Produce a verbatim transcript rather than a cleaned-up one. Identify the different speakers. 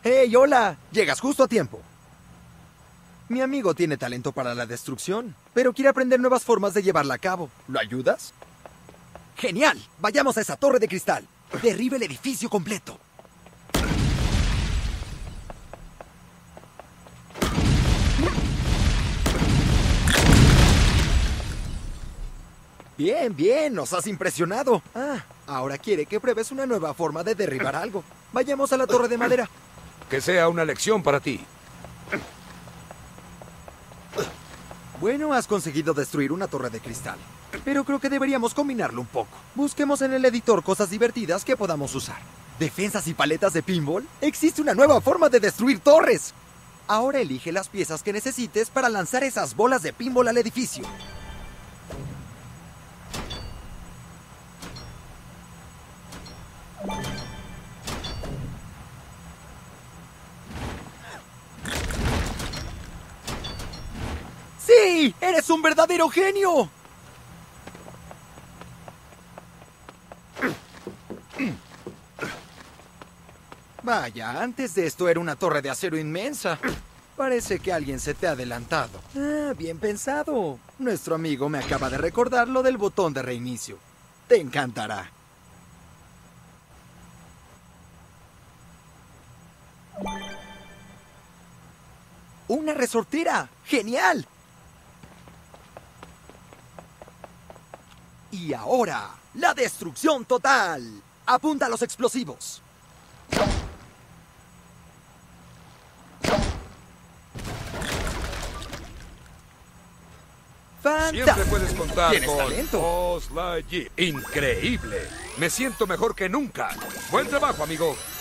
Speaker 1: ¡Hey, hola! Llegas justo a tiempo. Mi amigo tiene talento para la destrucción, pero quiere aprender nuevas formas de llevarla a cabo. ¿Lo ayudas? ¡Genial! Vayamos a esa torre de cristal. Derribe el edificio completo. Bien, bien, nos has impresionado. Ah, ahora quiere que pruebes una nueva forma de derribar algo. Vayamos a la torre de madera.
Speaker 2: Que sea una lección para ti.
Speaker 1: Bueno, has conseguido destruir una torre de cristal. Pero creo que deberíamos combinarlo un poco. Busquemos en el editor cosas divertidas que podamos usar. ¿Defensas y paletas de pinball? ¡Existe una nueva forma de destruir torres! Ahora elige las piezas que necesites para lanzar esas bolas de pinball al edificio. ¡Sí! ¡Eres un verdadero genio! Vaya, antes de esto era una torre de acero inmensa. Parece que alguien se te ha adelantado. Ah, bien pensado. Nuestro amigo me acaba de recordar lo del botón de reinicio. Te encantará. ¡Una resortera! ¡Genial! Y ahora, la destrucción total. Apunta a los explosivos.
Speaker 2: Siempre
Speaker 1: ¡Fantástico!
Speaker 2: puedes contar
Speaker 1: Tienes
Speaker 2: con
Speaker 1: talento.
Speaker 2: Buzz Lightyear. ¡Increíble! Me siento mejor que nunca. Buen trabajo, amigo.